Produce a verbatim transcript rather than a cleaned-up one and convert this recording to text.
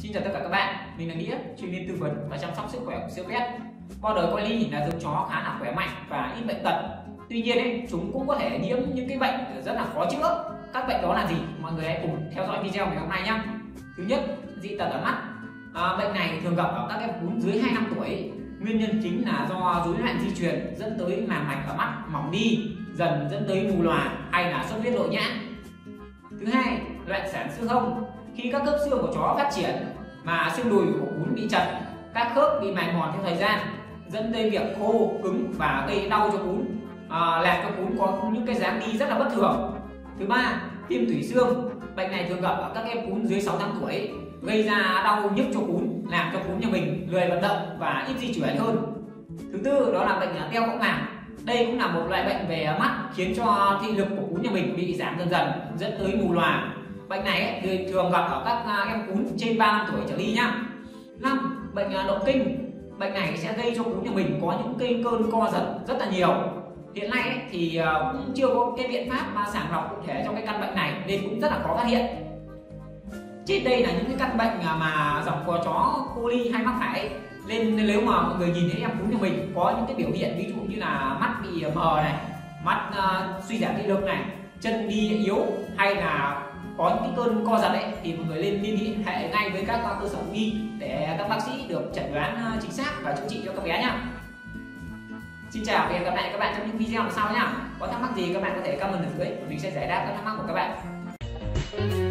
Xin chào tất cả các bạn, mình là Nghĩa, chuyên viên tư vấn và chăm sóc sức khỏe của siêu pet. Border Collie là giống chó khá là khỏe mạnh và ít bệnh tật. Tuy nhiên ấy, chúng cũng có thể nhiễm những cái bệnh rất là khó chữa. Các bệnh đó là gì? Mọi người hãy cùng theo dõi video ngày hôm nay nhé. Thứ nhất, dị tật ở mắt. À, bệnh này thường gặp ở các em cún dưới hai năm tuổi. Nguyên nhân chính là do rối loạn di truyền dẫn tới màng mạch ở mắt mỏng đi, dần dẫn tới mù lòa hay là xuất huyết nội nhãn. Thứ hai, loạn sản xương hông. Khi các khớp xương của chó phát triển mà xương đùi của cún bị chật, các khớp bị mài mòn theo thời gian, dẫn tới việc khô, cứng và gây đau cho cún, à, làm cho cún có những cái dáng đi rất là bất thường. Thứ ba, viêm tủy xương. Bệnh này thường gặp ở các em cún dưới sáu tháng tuổi, gây ra đau nhức cho cún, làm cho cún nhà mình lười vận động và ít di chuyển hơn. Thứ tư, đó là bệnh teo võng màng. Đây cũng là một loại bệnh về mắt, khiến cho thị lực của cún nhà mình bị giảm dần dần, dẫn tới mù lòa. Bệnh này ấy, thì thường gặp ở các em cún trên ba năm tuổi trở đi nhá. Năm, bệnh động kinh. Bệnh này sẽ gây cho cún nhà mình có những cái cơn co giật rất là nhiều. Hiện nay ấy, thì cũng chưa có cái biện pháp mà sàng lọc cụ thể trong cái căn bệnh này nên cũng rất là khó phát hiện. Trên đây là những cái căn bệnh mà dòng của chó Collie hay mắc phải. Nên nếu mà mọi người nhìn thấy em cún nhà mình có những cái biểu hiện ví dụ như là mắt bị mờ này, mắt uh, suy giảm thị lực này, chân đi yếu hay là có những cái cơn co giật ấy, thì mọi người lên liên hệ ngay với các cơ sở thú y để các bác sĩ được chẩn đoán chính xác và chữa trị cho các bé nhá. Xin chào và hẹn gặp lại các bạn trong những video sau nhá. Có thắc mắc gì các bạn có thể comment ở dưới, mình sẽ giải đáp các thắc mắc của các bạn.